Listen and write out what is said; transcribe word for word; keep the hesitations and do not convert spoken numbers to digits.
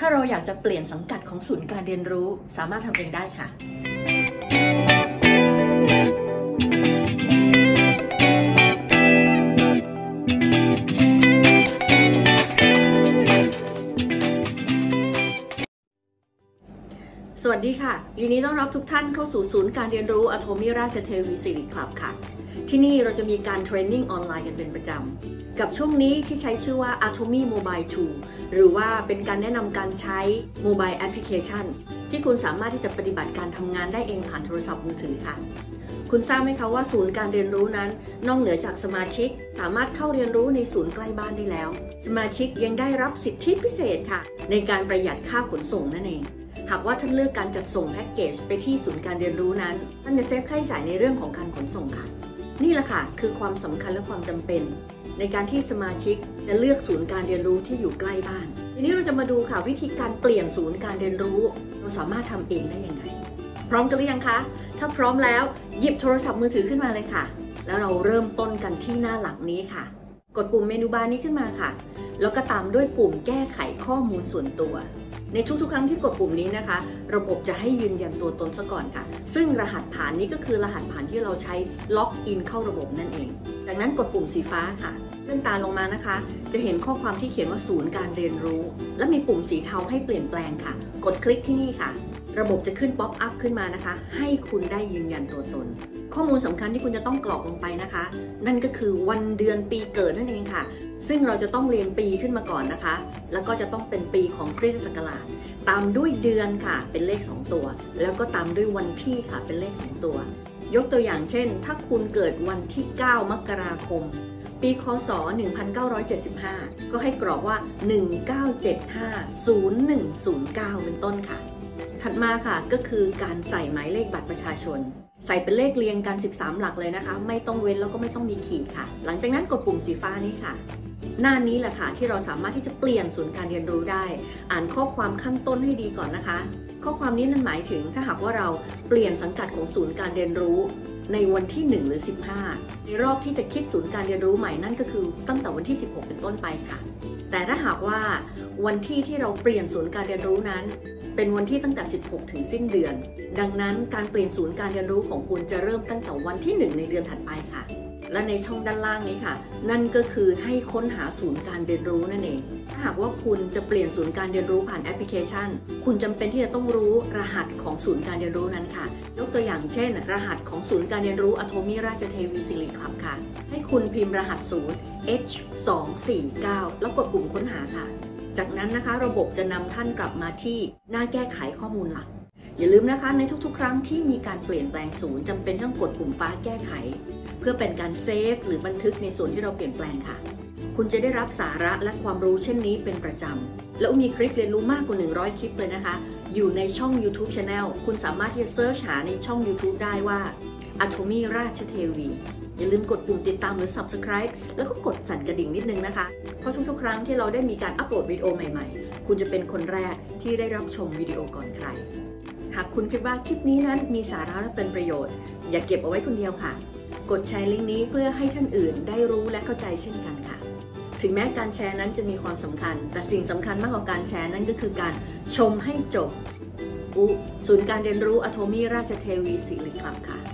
าเราอยากจะเปลี่ยนสังกัดของศูนย์การเรียนรู้สามารถทำเองได้ค่ะสวัสดีค่ะยินดีต้อนรับทุกท่านเข้าสู่ศูนย์การเรียนรู้อะโทมิราชเทวีสิริคลับค่ะที่นี่เราจะมีการเทรนนิ่งออนไลน์กันเป็นประจำกับช่วงนี้ที่ใช้ชื่อว่า Atomy Mobile Tool หรือว่าเป็นการแนะนำการใช้ Mobile Application ที่คุณสามารถที่จะปฏิบัติการทำงานได้เองผ่านโทรศัพท์มือถือค่ะคุณทราบไหมคะว่าศูนย์การเรียนรู้นั้นนอกเหนือจากสมาชิกสามารถเข้าเรียนรู้ในศูนย์ใกล้บ้านได้แล้วสมาชิกยังได้รับสิทธิพิเศษค่ะในการประหยัดค่าขนส่งนั่นเองหากว่าท่านเลือกการจัดส่งแพ็กเกจไปที่ศูนย์การเรียนรู้นั้นท่านจะเซฟค่าใช้จ่ายในเรื่องของการขนส่งค่ะนี่แหละค่ะคือความสำคัญและความจำเป็นในการที่สมาชิกจะเลือกศูนย์การเรียนรู้ที่อยู่ใกล้บ้านทีนี้เราจะมาดูค่ะวิธีการเปลี่ยนศูนย์การเรียนรู้เราสามารถทำเองได้ยังไงพร้อมกันหรือยังคะถ้าพร้อมแล้วหยิบโทรศัพท์มือถือขึ้นมาเลยค่ะแล้วเราเริ่มต้นกันที่หน้าหลังนี้ค่ะกดปุ่มเมนูบาร์นี้ขึ้นมาค่ะแล้วก็ตามด้วยปุ่มแก้ไขข้อมูลส่วนตัวในทุกๆครั้งที่กดปุ่มนี้นะคะระบบจะให้ยืนยันตัวตนซะก่อนค่ะซึ่งรหัสผ่านนี้ก็คือรหัสผ่านที่เราใช้ล็อกอินเข้าระบบนั่นเองจากนั้นกดปุ่มสีฟ้าค่ะเลื่อนตาลงมานะคะจะเห็นข้อความที่เขียนว่าศูนย์การเรียนรู้และมีปุ่มสีเทาให้เปลี่ยนแปลงค่ะกดคลิกที่นี่ค่ะระบบจะขึ้นป๊อปอัพขึ้นมานะคะให้คุณได้ยืนยันตัวตนข้อมูลสำคัญที่คุณจะต้องกรอกลงไปนะคะนั่นก็คือวันเดือนปีเกิดนั่นเองค่ะซึ่งเราจะต้องเรียงปีขึ้นมาก่อนนะคะแล้วก็จะต้องเป็นปีของคริสตศักราชตามด้วยเดือนค่ะเป็นเลขสองตัวแล้วก็ตามด้วยวันที่ค่ะเป็นเลขสองตัวยกตัวอย่างเช่นถ้าคุณเกิดวันที่เก้ามกราคมปีคศหนึ่งพันเก้าร้อยเจ็ดสิบห้าก็ให้กรอกว่าหนึ่งเก้าเจ็ดห้า ศูนย์หนึ่ง ศูนย์เก้าเป็นต้นค่ะถัดมาค่ะก็คือการใส่หมายเลขบัตรประชาชนใส่เป็นเลขเรียงกันสิบสามหลักเลยนะคะไม่ต้องเว้นแล้วก็ไม่ต้องมีขีดค่ะหลังจากนั้นกดปุ่มสีฟ้านี้ค่ะหน้านี้แหละค่ะที่เราสามารถที่จะเปลี่ยนศูนย์การเรียนรู้ได้อ่านข้อความข้างต้นให้ดีก่อนนะคะข้อความนี้นั่นหมายถึงถ้าหากว่าเราเปลี่ยนสังกัดของศูนย์การเรียนรู้ในวันที่หนึ่งหรือสิบห้าในรอบที่จะคิดศูนย์การเรียนรู้ใหม่นั่นก็คือตั้งแต่วันที่สิบหกเป็นต้นไปค่ะแต่ถ้าหากว่าวันที่ที่เราเปลี่ยนศูนย์การเรียนรู้นั้นเป็นวันที่ตั้งแต่สิบหกถึงสิ้นเดือนดังนั้นการเปลี่ยนศูนย์การเรียนรู้ของคุณจะเริ่มตั้งแต่วันที่หนึ่งในเดือนถัดไปค่ะและในช่องด้านล่างนี้ค่ะนั่นก็คือให้ค้นหาศูนย์การเรียนรู้นั่นเองถ้าหากว่าคุณจะเปลี่ยนศูนย์การเรียนรู้ผ่านแอปพลิเคชันคุณจำเป็นที่จะต้องรู้รหัสของศูนย์การเรียนรู้นั้นค่ะยกตัวอย่างเช่นรหัสของศูนย์การเรียนรู้อะโทมิราชเทวีสิริคลับค่ะให้คุณพิมพ์รหัสศูนย์ เอช สอง สี่ เก้า แล้วกดปุ่มค้นหาค่ะจากนั้นนะคะระบบจะนำท่านกลับมาที่หน้าแก้ไขข้อมูลหลักอย่าลืมนะคะในทุกๆครั้งที่มีการเปลี่ยนแปลงศูนย์จำเป็นต้องกดปุ่มฟ้าแก้ไขเพื่อเป็นการเซฟหรือบันทึกในส่วนที่เราเปลี่ยนแปลงค่ะคุณจะได้รับสาระและความรู้เช่นนี้เป็นประจำแล้วมีคลิปเรียนรู้มากกว่าหนึ่งร้อยคลิปเลยนะคะอยู่ในช่อง YouTube Channel คุณสามารถที่จะเซิร์ชหาในช่อง YouTube ได้ว่า Atomy ราชเทวีอย่าลืมกดปุ่มติดตามหรือ Subscribe แล้วก็กดสั่นกระดิ่งนิดนึงนะคะเพราะทุกๆครั้งที่เราได้มีการอัปโหลดวิดีโอใหม่ๆคุณจะเป็นคนแรกที่ได้รับชมวิดีโอก่อนใครหากคุณคิดว่าคลิปนี้นั้นมีสาระและเป็นประโยชน์อย่าเก็บเอาไว้คนเดียวค่ะกดแชร์ลิงก์นี้เพื่อให้ท่านอื่นได้รู้และเข้าใจเช่นกันค่ะถึงแม้การแชร์นั้นจะมีความสำคัญแต่สิ่งสำคัญมากกว่าการแชร์นั้นก็คือการชมให้จบศูนย์การเรียนรู้อะโทมิราชเทวีสิริคลับค่ะ